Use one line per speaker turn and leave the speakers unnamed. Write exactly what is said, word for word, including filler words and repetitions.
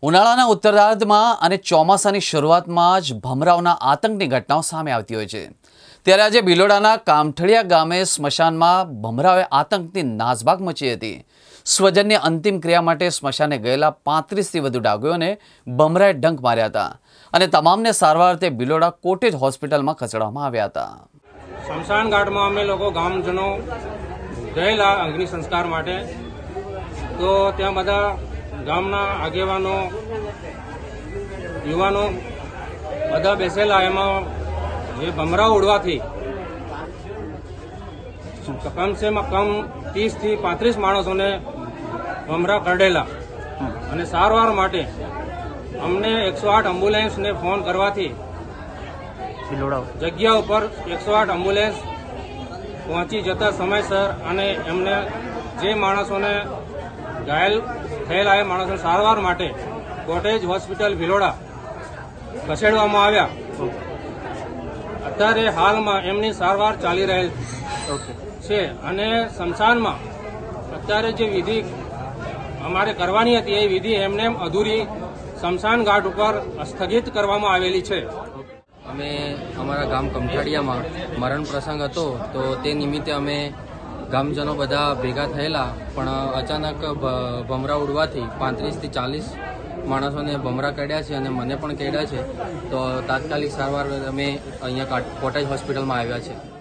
ઉનાળાના ઉત્તરાર્ધમાં અને ચોમાસાની શરૂઆતમાં જ ભમરાઓના આતંકની ઘટનાઓ સામે આવતી હોય છે। ત્યારે આજે ભિલોડાના કામઠળિયા ગામે સ્મશાનમાં ભમરાઓએ આતંકની નાસભાગ મચી હતી। સ્વજનની અંતિમ ક્રિયા માટે સ્મશાને ગયેલા પાંત્રીસથી વધુ ડાઘોને ભમરાએ ડંખ માર્યા હતા અને તમામને સારવાર અર્થે ભિલોડા કોટેજ હોસ્પિટલમાં ખસેડવામાં આવ્યા હતા।
સ્મશાન ઘાટમાં અમે લોકો ગામજનો ગયેલા અગ્નિ સંસ્કાર માટે, તો ત્યાં બધા ગામના આગેવાનો, યુવાનો બધા બેસેલા। એમાં જે ભમરા ઉડવાથી કમ સે કમ ત્રીસ થી પાંત્રીસ માણસોને ભમરા કરડેલા અને સારવાર માટે અમને એકસો આઠ એમ્બ્યુલન્સને ફોન કરવાથી જગ્યા ઉપર એકસો આઠ એમ્બ્યુલન્સ પહોંચી જતા સમયસર અને એમને જે માણસોને ઘાયલ થયેલા એ માણસોને સારવાર માટે કોટેજ હોસ્પિટલ ભિલોડા ખસેડવામાં આવ્યા। અત્યારે હાલમાં એમની સારવાર ચાલી રહેલ છે અને સ્મશાનમાં અત્યારે જે વિધિ અમારે કરવાની હતી એ વિધિ એમને અધૂરી સ્મશાન ઘાટ ઉપર સ્થગિત કરવામાં આવેલી છે।
અમે અમારા ગામ કમઠાડિયામાં મરણ પ્રસંગ હતો, તો તે નિમિત્તે અમે ગામજનો બધા ભેગા થયેલા, પણ અચાનક ભમરા ઉડવાથી પાંત્રીસથી ચાલીસ માણસોને ભમરા કરડ્યા છે અને મને પણ કરડ્યા છે। તો તાત્કાલિક સારવાર અમે અહીંયા કોટેજ હોસ્પિટલમાં આવ્યા છે।